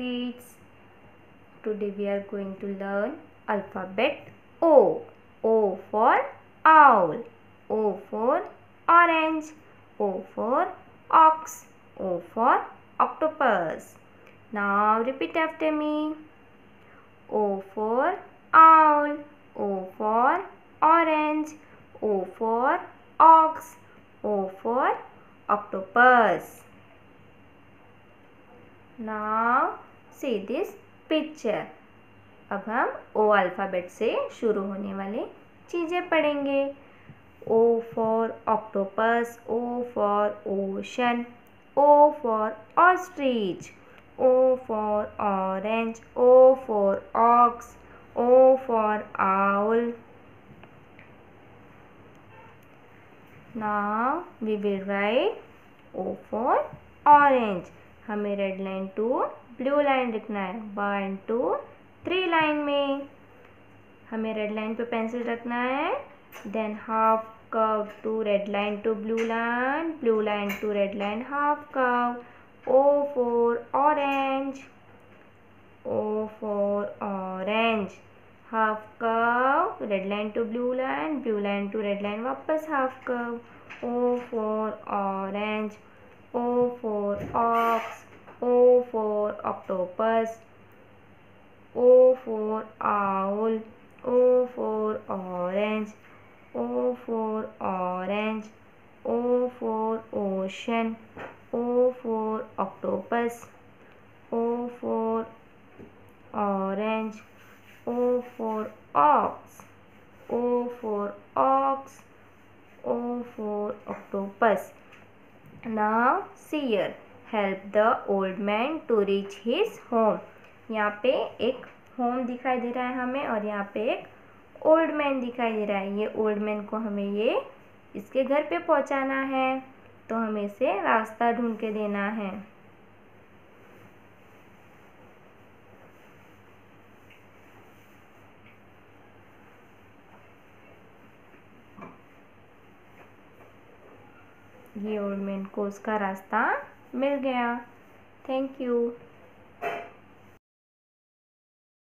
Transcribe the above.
kids. Today we are going to learn alphabet O. O for owl. O for orange. O for ox. O for octopus. Now repeat after me. O for owl. O for orange. O for ox. O for octopus. Now see this picture. अब हम O alphabet से शुरू होने वाले चीज़ें पढ़ेंगे. O for octopus. O for ocean. O for ostrich. O for orange. O for ox. O for owl. Now we will write O for orange. हमें red line to blue line लिखना है. 1 2 3 line में हमें red line पे pencil रखना है. Then half curve to red line to blue line to red line half curve. O for orange. O for orange. Half curve red line to blue line to red line वापस half curve. O for orange. O for ox. O for octopus. O for owl. O for orange. O for orange. O for ocean. O for octopus. O for orange. O for ox. O for ox. O for octopus. Now see here. Help the old man to reach his home. यहाँ पे एक home दिखाई दे रहा है हमें और यहाँ पे एक ओल्ड मैन दिखाई दे रहा है. ये ओल्ड मैन को हमें ये इसके घर पे पहुँचाना है, तो हमें इसे रास्ता ढूंढ के देना है. ये ओल्ड मैन को उसका रास्ता मिल गया. Thank you.